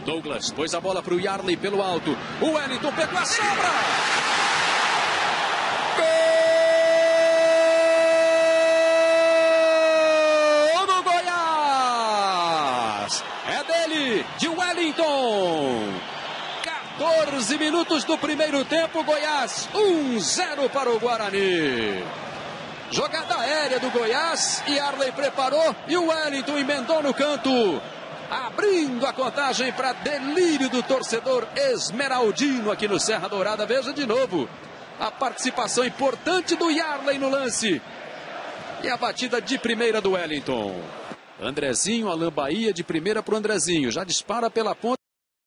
Douglas pôs a bola para o Yarley pelo alto. O Wellington pegou a sobra. Gol do Goiás. É dele, de Wellington. 14 minutos do primeiro tempo. Goiás 1-0 para o Guarani. Jogada aérea do Goiás. Yarley preparou e o Wellington emendou no canto, abrindo a contagem para delírio do torcedor esmeraldino aqui no Serra Dourada. Veja de novo a participação importante do Yarley no lance. E a batida de primeira do Wellington. Andrezinho, Alain Bahia de primeira para o Andrezinho. Já dispara pela ponta.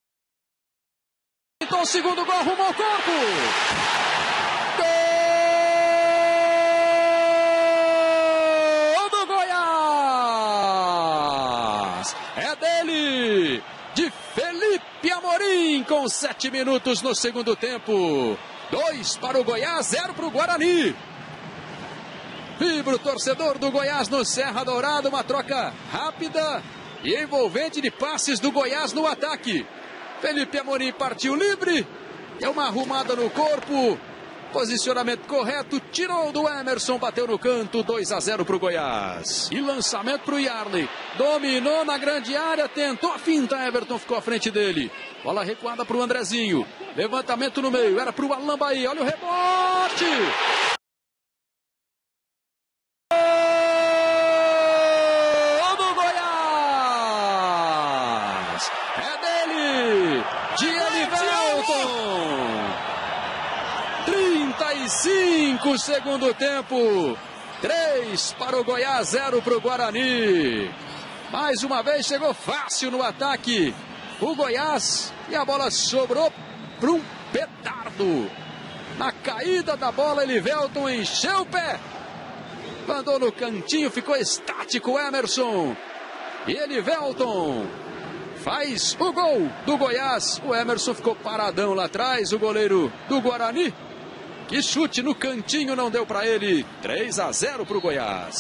Então, segundo gol, rumo ao corpo. Gol do Goiás. É dele, de Felipe Amorim, com 7 minutos no segundo tempo. 2 para o Goiás, 0 para o Guarani. Vibra o torcedor do Goiás no Serra Dourada. Uma troca rápida e envolvente de passes do Goiás no ataque. Felipe Amorim partiu livre. É uma arrumada no corpo. Posicionamento correto. Tirou do Emerson. Bateu no canto. 2-0 para o Goiás. E lançamento para o Yarley. Dominou na grande área. Tentou a finta. Everton ficou à frente dele. Bola recuada para o Andrezinho. Levantamento no meio. Era para o Alain Bahia. Olha o rebote. De Elivelton. 35 segundo tempo. 3 para o Goiás, 0 para o Guarani. Mais uma vez chegou fácil no ataque o Goiás e a bola sobrou para um petardo. Na caída da bola, Elivelton encheu o pé. Mandou no cantinho, ficou estático o Emerson. E Elivelton faz o gol do Goiás. O Emerson ficou paradão lá atrás, o goleiro do Guarani. Que chute no cantinho não deu para ele. 3-0 para o Goiás.